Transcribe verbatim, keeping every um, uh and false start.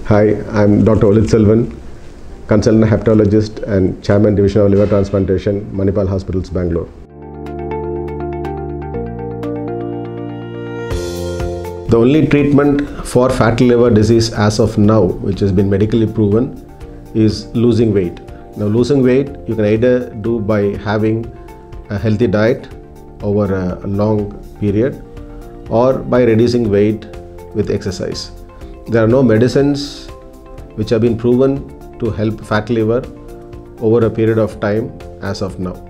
Hi, I'm Doctor Olit Selvan, consultant hepatologist and chairman division of liver transplantation, Manipal Hospitals, Bangalore. The only treatment for fatty liver disease as of now, which has been medically proven, is losing weight. Now, losing weight you can either do by having a healthy diet over a long period or by reducing weight with exercise. There are no medicines which have been proven to help fatty liver over a period of time as of now.